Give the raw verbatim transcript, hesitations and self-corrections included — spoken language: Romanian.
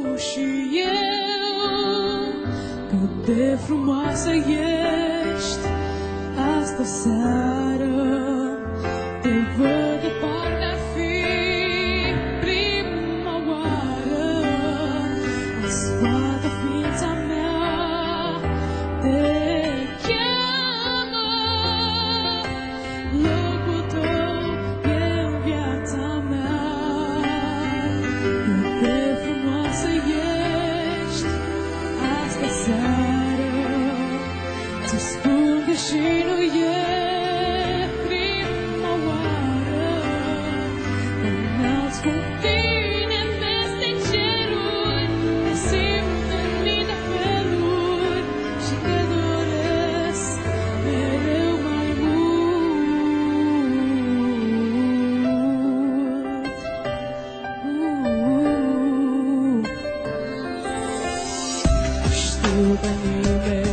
și eu, cât de frumoasă ești astă seară. Te văd de partea fi prima oară, toată ființa mea te cheamă. Locul tău e în viața mea. Cât de frumoasă ești astă seară. Ți spun că și nu e prima oară. Mă înalți cu tine peste ceruri, te simt în mii de feluri și te doresc mereu mai mult. Știu că nimeni